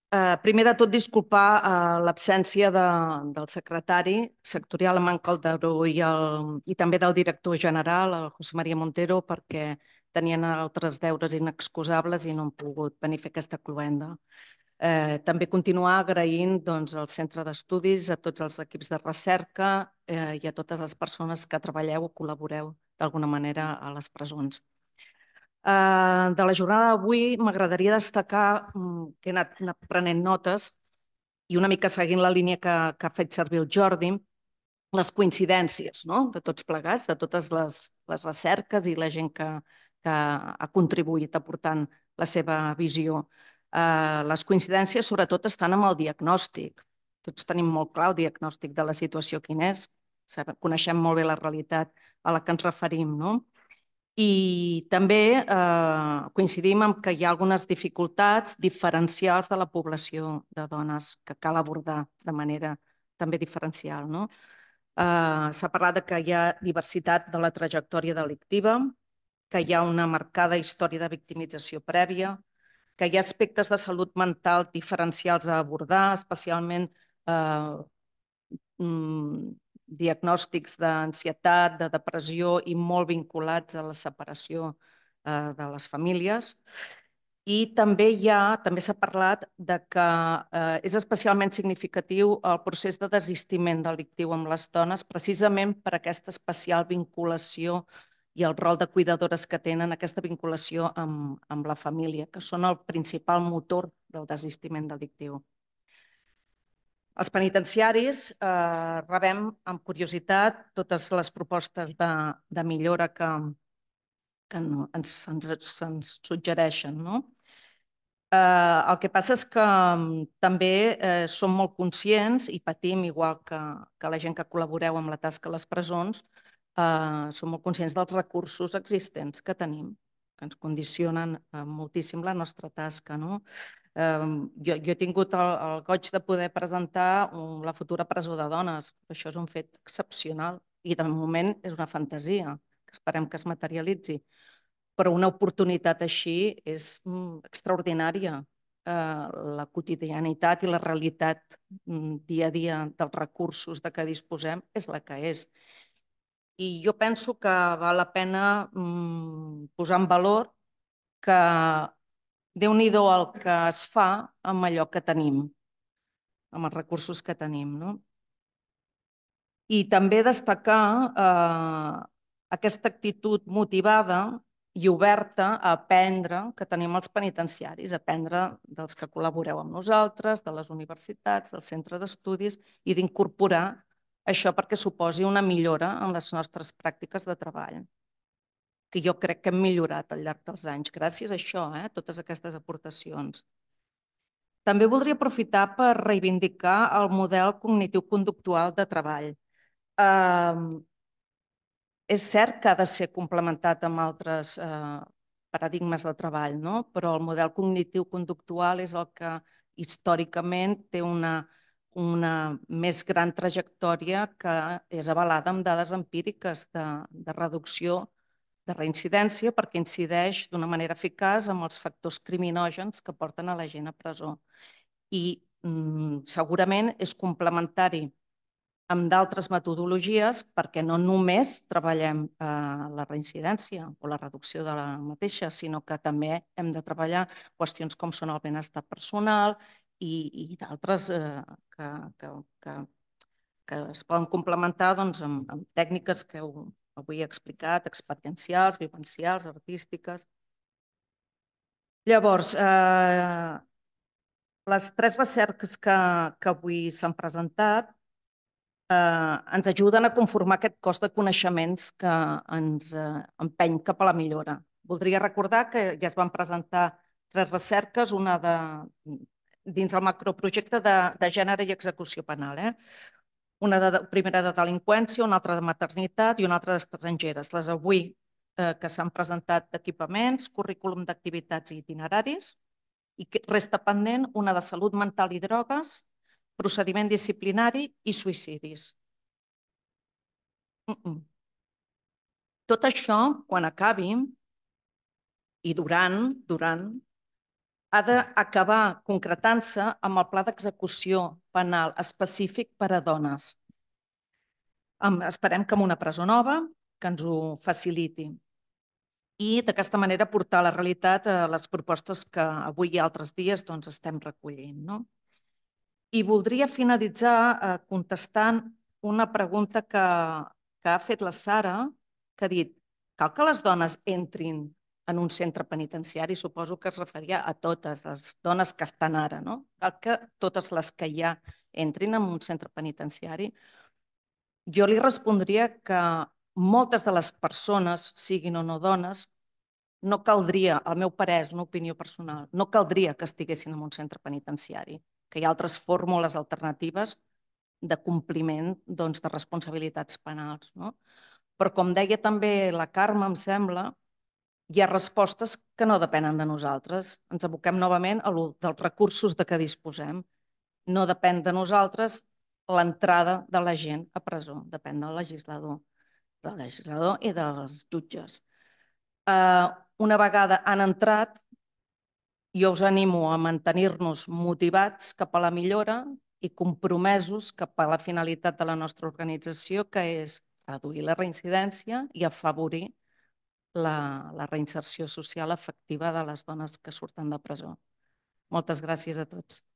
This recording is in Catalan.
Primer de tot, disculpar l'absència del secretari sectorial, en Manc Calderó, i també del director general, el José María Montero, perquè tenien altres deures inexcusables i no han pogut venir a fer aquesta cloenda. També continuar agraint al Centre d'Estudis, a tots els equips de recerca i a totes les persones que treballeu o col·laboreu d'alguna manera a les presons. De la jornada d'avui m'agradaria destacar que he anat prenent notes i una mica seguint la línia que ha fet servir el Jordi, les coincidències, no?, de tots plegats, de totes les recerques i la gent que ha contribuït aportant la seva visió. Les coincidències sobretot estan amb el diagnòstic. Tots tenim molt clar el diagnòstic de la situació quin és, coneixem molt bé la realitat a la que ens referim, no? I també coincidim en que hi ha algunes dificultats diferencials de la població de dones que cal abordar de manera també diferencial, no? S'ha parlat que hi ha diversitat de la trajectòria delictiva, que hi ha una marcada història de victimització prèvia, que hi ha aspectes de salut mental diferencials a abordar, especialment diagnòstics d'ansietat, de depressió i molt vinculats a la separació de les famílies. I també s'ha parlat de que és especialment significatiu el procés de desistiment delictiu amb les dones, precisament per aquesta especial vinculació i el rol de cuidadores que tenen, aquesta vinculació amb la família, que són el principal motor del desistiment delictiu. Els penitenciaris rebem amb curiositat totes les propostes de millora que ens suggereixen, no? El que passa és que també som molt conscients i patim, igual que la gent que col·laboreu amb la tasca a les presons, som molt conscients dels recursos existents que tenim, que ens condicionen moltíssim la nostra tasca, no? Jo he tingut el goig de poder presentar la futura presó de dones. Això és un fet excepcional i de moment és una fantasia que esperem que es materialitzi. Però una oportunitat així és extraordinària. La quotidianitat i la realitat dia a dia dels recursos de què disposem és la que és. I jo penso que val la pena posar en valor que Déu-n'hi-do el que es fa amb allò que tenim, amb els recursos que tenim, no? I també destacar aquesta actitud motivada i oberta a aprendre que tenim els penitenciaris, a aprendre dels que col·laboreu amb nosaltres, de les universitats, del centre d'estudis, i d'incorporar això perquè suposi una millora en les nostres pràctiques de treball, que jo crec que hem millorat al llarg dels anys, gràcies a això, totes aquestes aportacions. També voldria aprofitar per reivindicar el model cognitiu-conductual de treball. És cert que ha de ser complementat amb altres paradigmes de treball, no? Però el model cognitiu-conductual és el que històricament té una més gran trajectòria que és avalada amb dades empíriques de reducció de reincidència, perquè incideix d'una manera eficaç amb els factors criminògens que porten a la gent a presó. I segurament és complementari amb d'altres metodologies perquè no només treballem la reincidència o la reducció de la mateixa, sinó que també hem de treballar qüestions com són el benestar personal i d'altres que es poden complementar amb tècniques que avui he explicat, experiencials, vivencials, artístiques. Llavors, les tres recerques que avui s'han presentat ens ajuden a conformar aquest cos de coneixements que ens empeny cap a la millora. Voldria recordar que ja es van presentar tres recerques, una dins el macroprojecte de gènere i execució penal. Una primera de delinqüència, una altra de maternitat i una altra d'estrangeres. Les avui que s'han presentat d'equipaments, currículum d'activitats i itineraris, i resta pendent una de salut mental i drogues, procediment disciplinari i suïcidis. Tot això, quan acabi, i durant, ha d'acabar concretant-se amb el pla d'execució penal específic per a dones. Esperem que amb una presó nova que ens ho faciliti i d'aquesta manera portar a la realitat les propostes que avui i altres dies estem recollint. I voldria finalitzar contestant una pregunta que ha fet la Sara, que ha dit: cal que les dones entrin en un centre penitenciari? Suposo que es referia a totes les dones que estan ara, no? Cal que totes les que hi ha entrin en un centre penitenciari? Jo li respondria que moltes de les persones, siguin o no dones, no caldria, al meu parer, és una opinió personal, no caldria que estiguessin en un centre penitenciari, que hi ha altres fórmules alternatives de compliment de responsabilitats penals. Però, com deia també la Carme, em sembla, hi ha respostes que no depenen de nosaltres. Ens aboquem novament a dels recursos de què disposem. No depèn de nosaltres l'entrada de la gent a presó, depèn del legislador i dels jutges. Una vegada han entrat, jo us animo a mantenir-nos motivats cap a la millora i compromesos cap a la finalitat de la nostra organització, que és reduir la reincidència i afavorir la reinserció social efectiva de les dones que surten de presó. Moltes gràcies a tots.